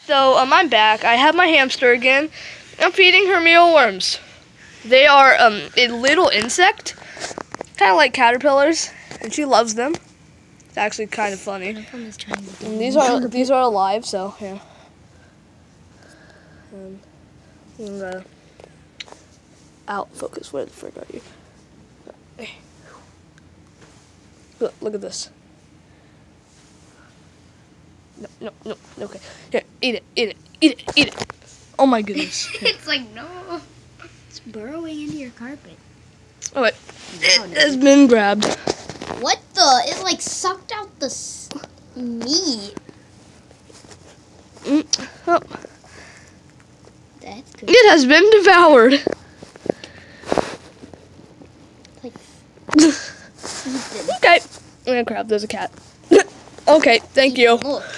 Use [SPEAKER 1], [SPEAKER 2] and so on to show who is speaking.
[SPEAKER 1] So I'm back. I have my hamster again. I'm feeding her mealworms. They are a little insect, kind of like caterpillars, and she loves them. It's actually kind of funny. And these are alive, so yeah. I'm gonna out focus. Where the frick are you? Look at this. No, okay. Here, eat it. Oh my goodness.
[SPEAKER 2] It's like, no. It's burrowing into your carpet.
[SPEAKER 1] Oh wait, it has been grabbed.
[SPEAKER 2] What the? It like sucked out the meat.
[SPEAKER 1] Oh.
[SPEAKER 2] That's good.
[SPEAKER 1] It has been devoured.
[SPEAKER 2] Like,
[SPEAKER 1] Okay, I'm gonna grab. There's a cat. Okay, thank you.
[SPEAKER 2] look.